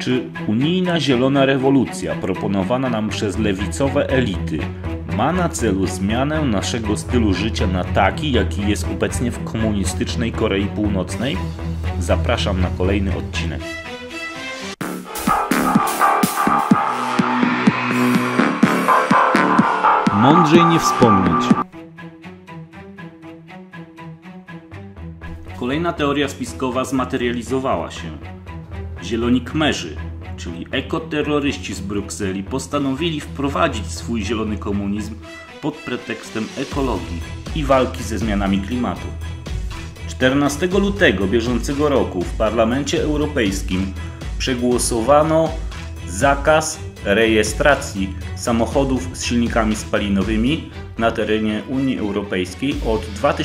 Czy unijna zielona rewolucja proponowana nam przez lewicowe elity ma na celu zmianę naszego stylu życia na taki, jaki jest obecnie w komunistycznej Korei Północnej? Zapraszam na kolejny odcinek. Mądrzej nie wspomnieć. Kolejna teoria spiskowa zmaterializowała się. Zieloni Kmerzy, czyli ekoterroryści z Brukseli, postanowili wprowadzić swój zielony komunizm pod pretekstem ekologii i walki ze zmianami klimatu. 14 lutego bieżącego roku w Parlamencie Europejskim przegłosowano zakaz rejestracji samochodów z silnikami spalinowymi na terenie Unii Europejskiej od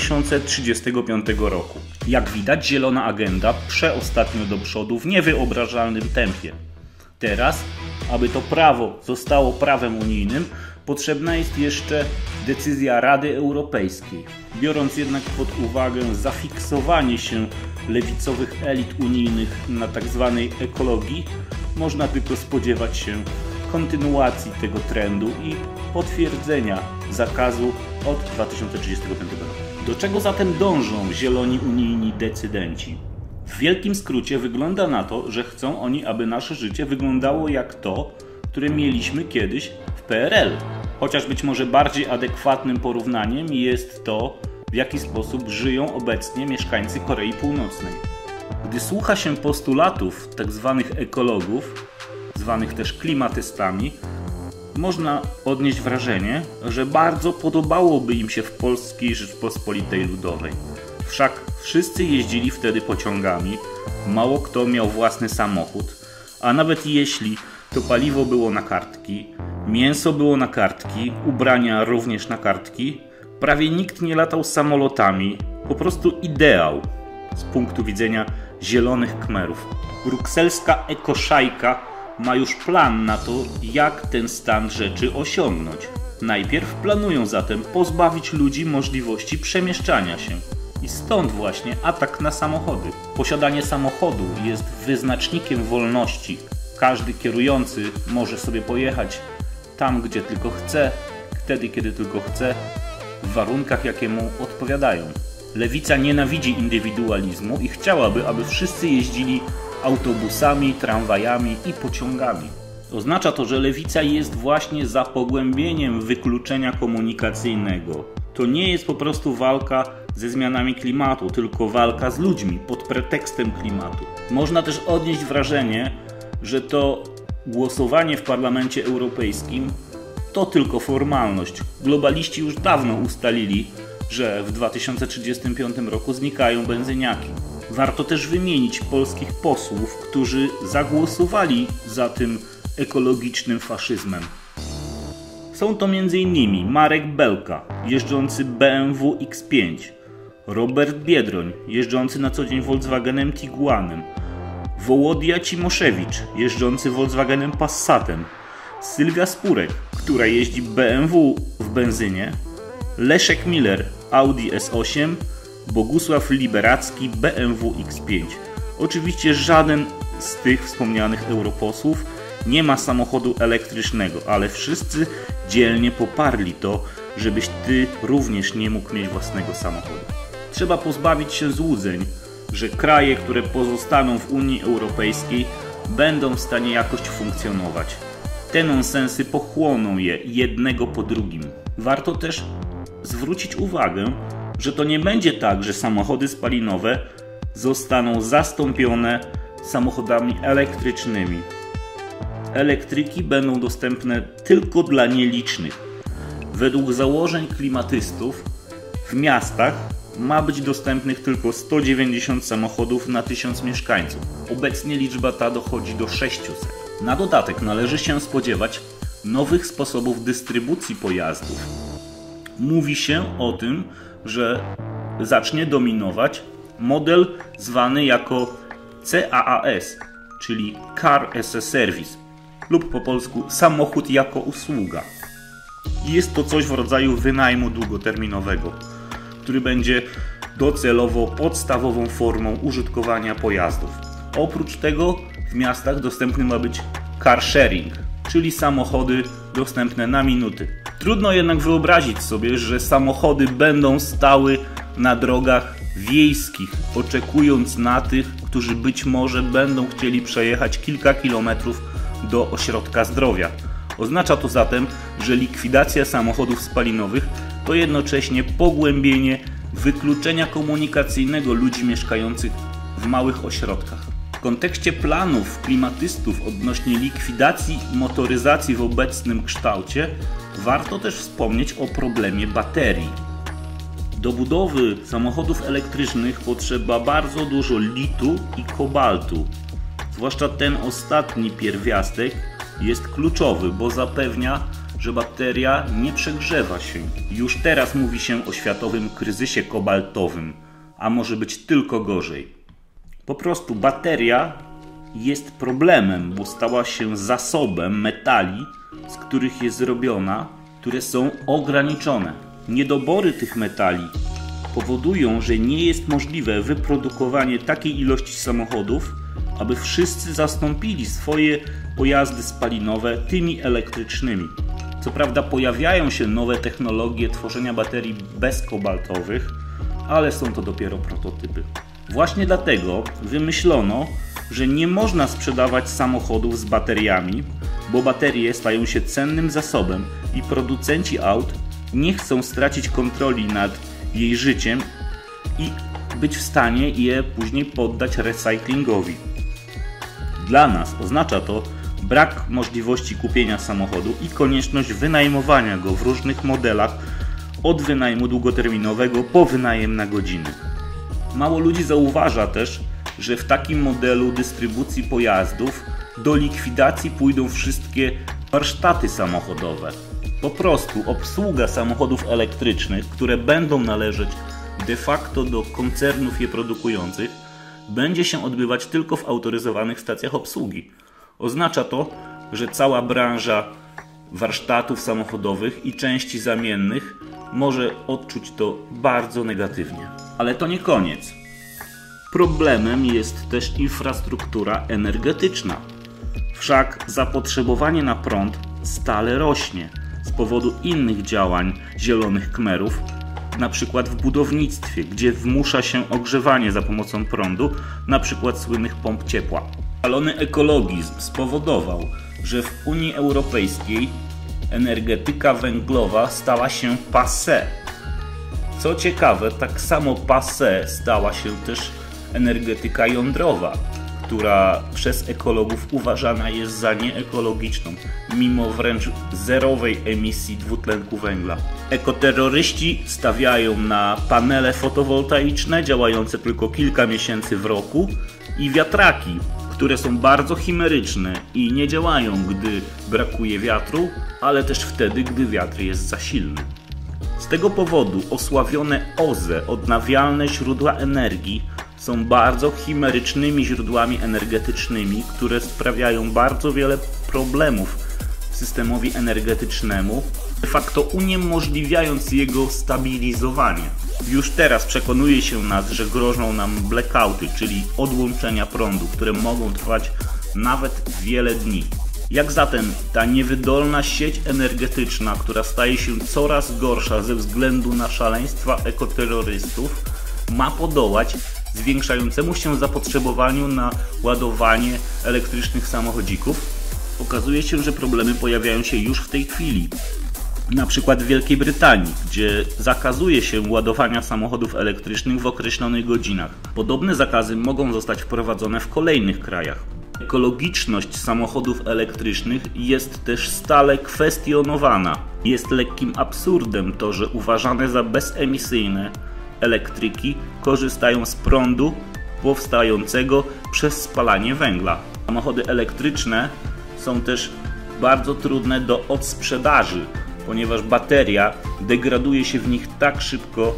2035 roku. Jak widać, zielona agenda przeostatnio do przodu w niewyobrażalnym tempie. Teraz, aby to prawo zostało prawem unijnym, potrzebna jest jeszcze decyzja Rady Europejskiej. Biorąc jednak pod uwagę zafiksowanie się lewicowych elit unijnych na tzw. ekologii, można tylko spodziewać się kontynuacji tego trendu i potwierdzenia zakazu od 2035 roku. Do czego zatem dążą zieloni unijni decydenci? W wielkim skrócie wygląda na to, że chcą oni, aby nasze życie wyglądało jak to, które mieliśmy kiedyś w PRL. Chociaż być może bardziej adekwatnym porównaniem jest to, w jaki sposób żyją obecnie mieszkańcy Korei Północnej. Gdy słucha się postulatów tzw. ekologów, zwanych też klimatystami, można odnieść wrażenie, że bardzo podobałoby im się w Polskiej Rzeczpospolitej Ludowej. Wszak wszyscy jeździli wtedy pociągami, mało kto miał własny samochód, a nawet jeśli, to paliwo było na kartki, mięso było na kartki, ubrania również na kartki, prawie nikt nie latał samolotami, po prostu ideał z punktu widzenia zielonych Kmerów. Brukselska ekoszajka ma już plan na to, jak ten stan rzeczy osiągnąć. Najpierw planują zatem pozbawić ludzi możliwości przemieszczania się. I stąd właśnie atak na samochody. Posiadanie samochodu jest wyznacznikiem wolności. Każdy kierujący może sobie pojechać tam, gdzie tylko chce, wtedy, kiedy tylko chce, w warunkach, jakie mu odpowiadają. Lewica nienawidzi indywidualizmu i chciałaby, aby wszyscy jeździli autobusami, tramwajami i pociągami. Oznacza to, że lewica jest właśnie za pogłębieniem wykluczenia komunikacyjnego. To nie jest po prostu walka ze zmianami klimatu, tylko walka z ludźmi pod pretekstem klimatu. Można też odnieść wrażenie, że to głosowanie w Parlamencie Europejskim to tylko formalność. Globaliści już dawno ustalili, że w 2035 roku znikają benzyniaki. Warto też wymienić polskich posłów, którzy zagłosowali za tym ekologicznym faszyzmem. Są to m.in. Marek Belka, jeżdżący BMW X5, Robert Biedroń, jeżdżący na co dzień Volkswagenem Tiguanem, Wołodia Cimoszewicz, jeżdżący Volkswagenem Passatem, Sylwia Spurek, która jeździ BMW w benzynie, Leszek Miller, Audi S8, Bogusław Liberacki, BMW X5. Oczywiście żaden z tych wspomnianych europosłów nie ma samochodu elektrycznego, ale wszyscy dzielnie poparli to, żebyś ty również nie mógł mieć własnego samochodu. Trzeba pozbawić się złudzeń, że kraje, które pozostaną w Unii Europejskiej, będą w stanie jakoś funkcjonować. Te nonsensy pochłoną je jednego po drugim. Warto też zwrócić uwagę, że to nie będzie tak, że samochody spalinowe zostaną zastąpione samochodami elektrycznymi. Elektryki będą dostępne tylko dla nielicznych. Według założeń klimatystów w miastach ma być dostępnych tylko 190 samochodów na 1000 mieszkańców. Obecnie liczba ta dochodzi do 600. Na dodatek należy się spodziewać nowych sposobów dystrybucji pojazdów. Mówi się o tym, że zacznie dominować model zwany jako CAAS, czyli Car as a Service, lub po polsku samochód jako usługa. Jest to coś w rodzaju wynajmu długoterminowego, który będzie docelowo podstawową formą użytkowania pojazdów. Oprócz tego w miastach dostępny ma być car sharing, czyli samochody dostępne na minuty. Trudno jednak wyobrazić sobie, że samochody będą stały na drogach wiejskich, oczekując na tych, którzy być może będą chcieli przejechać kilka kilometrów do ośrodka zdrowia. Oznacza to zatem, że likwidacja samochodów spalinowych to jednocześnie pogłębienie wykluczenia komunikacyjnego ludzi mieszkających w małych ośrodkach. W kontekście planów klimatystów odnośnie likwidacji motoryzacji w obecnym kształcie warto też wspomnieć o problemie baterii. Do budowy samochodów elektrycznych potrzeba bardzo dużo litu i kobaltu. Zwłaszcza ten ostatni pierwiastek jest kluczowy, bo zapewnia, że bateria nie przegrzewa się. Już teraz mówi się o światowym kryzysie kobaltowym, a może być tylko gorzej. Po prostu bateria jest problemem, bo stała się zasobem metali, z których jest zrobiona, które są ograniczone. Niedobory tych metali powodują, że nie jest możliwe wyprodukowanie takiej ilości samochodów, aby wszyscy zastąpili swoje pojazdy spalinowe tymi elektrycznymi. Co prawda pojawiają się nowe technologie tworzenia baterii bezkobaltowych, ale są to dopiero prototypy. Właśnie dlatego wymyślono, że nie można sprzedawać samochodów z bateriami, bo baterie stają się cennym zasobem i producenci aut nie chcą stracić kontroli nad jej życiem i być w stanie je później poddać recyklingowi. Dla nas oznacza to brak możliwości kupienia samochodu i konieczność wynajmowania go w różnych modelach, od wynajmu długoterminowego po wynajem na godziny. Mało ludzi zauważa też, że w takim modelu dystrybucji pojazdów do likwidacji pójdą wszystkie warsztaty samochodowe. Po prostu obsługa samochodów elektrycznych, które będą należeć de facto do koncernów je produkujących, będzie się odbywać tylko w autoryzowanych stacjach obsługi. Oznacza to, że cała branża warsztatów samochodowych i części zamiennych może odczuć to bardzo negatywnie. Ale to nie koniec. Problemem jest też infrastruktura energetyczna. Wszak zapotrzebowanie na prąd stale rośnie z powodu innych działań zielonych kmerów, na przykład w budownictwie, gdzie wmusza się ogrzewanie za pomocą prądu, na przykład słynnych pomp ciepła. Szalony ekologizm spowodował, że w Unii Europejskiej energetyka węglowa stała się passé. Co ciekawe, tak samo passé stała się też energetyka jądrowa, która przez ekologów uważana jest za nieekologiczną, mimo wręcz zerowej emisji dwutlenku węgla. Ekoterroryści stawiają na panele fotowoltaiczne działające tylko kilka miesięcy w roku i wiatraki, które są bardzo chimeryczne i nie działają, gdy brakuje wiatru, ale też wtedy, gdy wiatr jest za silny. Z tego powodu osławione OZE, odnawialne źródła energii, są bardzo chimerycznymi źródłami energetycznymi, które sprawiają bardzo wiele problemów systemowi energetycznemu, de facto uniemożliwiając jego stabilizowanie. Już teraz przekonuje się nas, że grożą nam blackouty, czyli odłączenia prądu, które mogą trwać nawet wiele dni. Jak zatem ta niewydolna sieć energetyczna, która staje się coraz gorsza ze względu na szaleństwa ekoterrorystów, ma podołać zwiększającemu się zapotrzebowaniu na ładowanie elektrycznych samochodzików? Okazuje się, że problemy pojawiają się już w tej chwili. Na przykład w Wielkiej Brytanii, gdzie zakazuje się ładowania samochodów elektrycznych w określonych godzinach. Podobne zakazy mogą zostać wprowadzone w kolejnych krajach. Ekologiczność samochodów elektrycznych jest też stale kwestionowana. Jest lekkim absurdem to, że uważane za bezemisyjne elektryki korzystają z prądu powstającego przez spalanie węgla. Samochody elektryczne są też bardzo trudne do odsprzedaży, ponieważ bateria degraduje się w nich tak szybko,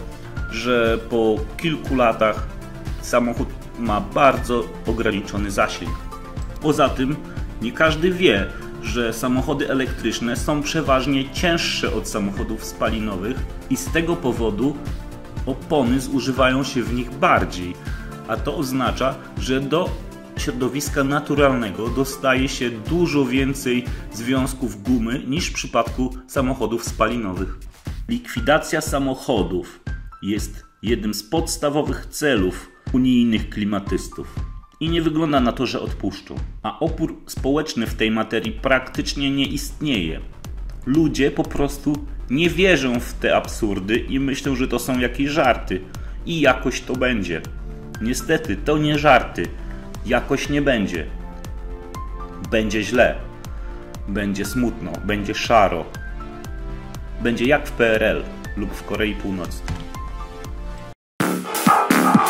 że po kilku latach samochód ma bardzo ograniczony zasięg. Poza tym nie każdy wie, że samochody elektryczne są przeważnie cięższe od samochodów spalinowych i z tego powodu opony zużywają się w nich bardziej, a to oznacza, że do środowiska naturalnego dostaje się dużo więcej związków gumy niż w przypadku samochodów spalinowych. Likwidacja samochodów jest jednym z podstawowych celów unijnych klimatystów i nie wygląda na to, że odpuszczą. A opór społeczny w tej materii praktycznie nie istnieje. Ludzie po prostu nie wierzą w te absurdy i myślą, że to są jakieś żarty. I jakoś to będzie. Niestety, to nie żarty. Jakoś nie będzie. Będzie źle. Będzie smutno. Będzie szaro. Będzie jak w PRL lub w Korei Północnej.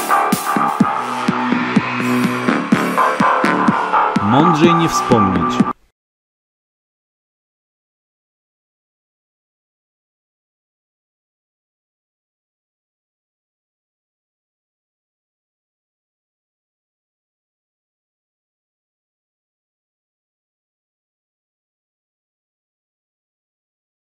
Mądrzej nie wspomnieć.